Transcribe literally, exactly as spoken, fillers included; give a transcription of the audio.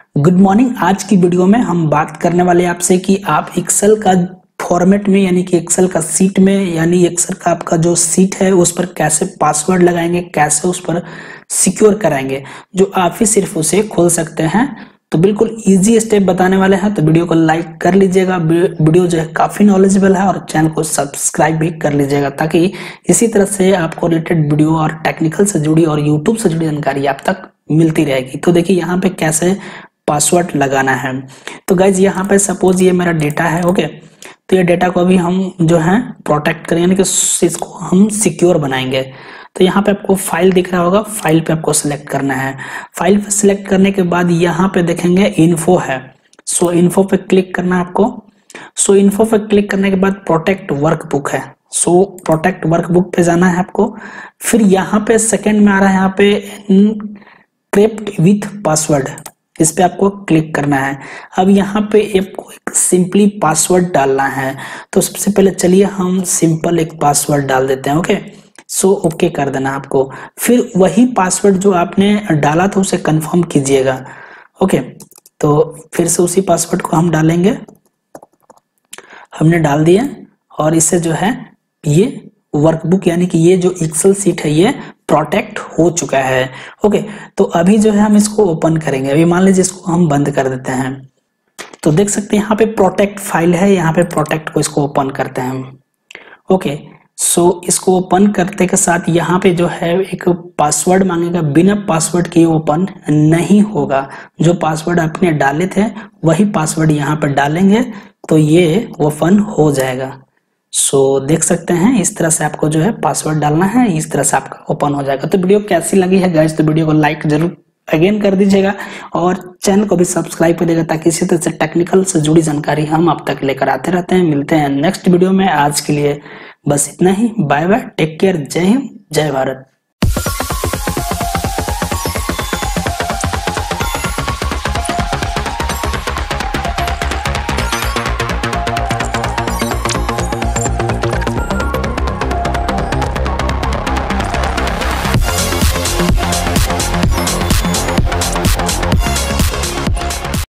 Good morning. आज की video में हम बात करने वाले हैं आपसे कि आप एक्सेल का फॉर्मेट में यानी कि एक्सेल का सीट में यानी एक्सेल का आपका जो सीट है उस पर कैसे पासवर्ड लगाएंगे, कैसे उस पर सिक्योर कराएंगे, जो आप ही सिर्फ उसे खोल सकते हैं। तो बिल्कुल इजी स्टेप बताने वाले हैं, तो वीडियो को लाइक कर लीजिएगा। वीडियो जो है काफी नॉलेजेबल है और चैनल को सब्सक्राइब भी कर लीजिएगा ताकि इसी तरह से आपको रिलेटेड वीडियो और टेक्निकल से जुड़ी और यूट्यूब से जुड़ी जानकारी आप तक मिलती रहेगी। तो देखिए यहाँ पे कैसे पासवर्ड लगाना है। तो गाइज यहाँ पे सपोज ये मेरा डेटा है, ओके। तो ये डेटा को अभी हम जो है प्रोटेक्ट करेंगे यानी कि इसको हम सिक्योर बनाएंगे। तो यहाँ पे आपको फाइल दिख रहा होगा, फाइल पे आपको सिलेक्ट करना है। फाइल पे सिलेक्ट करने के बाद यहाँ पे देखेंगे इन्फो है, सो इन्फो पे क्लिक करना है आपको। सो इन्फो पे क्लिक करने के बाद प्रोटेक्ट वर्कबुक है, सो प्रोटेक्ट वर्कबुक पे जाना है आपको। फिर यहाँ पे सेकेंड में आ रहा है यहाँ पे एनक्रिप्ट विथ पासवर्ड, इस पे आपको क्लिक करना है। अब यहाँ पे आपको एक सिंपली पासवर्ड डालना है। तो सबसे पहले चलिए हम सिंपल एक पासवर्ड डाल देते हैं, ओके। सो ओके कर देना आपको। फिर वही पासवर्ड जो आपने डाला था उसे कंफर्म कीजिएगा, ओके। तो फिर से उसी पासवर्ड को हम डालेंगे, हमने डाल दिया और इससे जो है ये वर्कबुक यानी कि ये जो एक्सेल सीट है ये प्रोटेक्ट हो चुका है, ओके। तो अभी जो है हम इसको ओपन करेंगे। अभी मान लीजिए इसको हम बंद कर देते हैं। तो देख सकते हैं यहाँ पे प्रोटेक्ट फाइल है, यहाँ पे प्रोटेक्ट को इसको ओपन करते हैं हम, ओके। सो इसको ओपन करते के साथ यहाँ पे जो है एक पासवर्ड मांगेगा, बिना पासवर्ड के ओपन नहीं होगा। जो पासवर्ड आपने डाले थे वही पासवर्ड यहाँ पे डालेंगे तो ये ओपन हो जाएगा। सो so, देख सकते हैं इस तरह से आपको जो है पासवर्ड डालना है, इस तरह से आपका ओपन हो जाएगा। तो वीडियो कैसी लगी है गाइस, तो वीडियो को लाइक जरूर अगेन कर दीजिएगा और चैनल को भी सब्सक्राइब कर देगा ताकि इसी तरह से टेक्निकल से जुड़ी जानकारी हम आप तक लेकर आते रहते हैं। मिलते हैं नेक्स्ट वीडियो में, आज के लिए बस इतना ही। Bye bye, take care, Jai Hind, जय भारत।